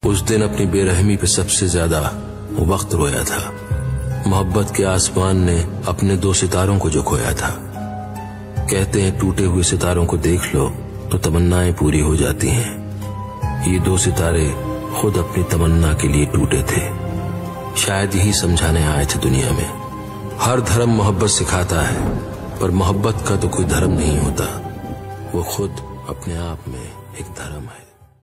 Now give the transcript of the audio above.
उस दिन अपनी बेरहमी पे सबसे ज्यादा वक्त रोया था। मोहब्बत के आसमान ने अपने 2 सितारों को जो खोया था। कहते हैं टूटे हुए सितारों को देख लो तो तमन्नाएं पूरी हो जाती हैं। ये 2 सितारे खुद अपनी तमन्ना के लिए टूटे थे। शायद यही समझाने आए थे दुनिया में। हर धर्म मोहब्बत सिखाता है, पर मोहब्बत का तो कोई धर्म नहीं होता, वो खुद अपने आप में एक धर्म है।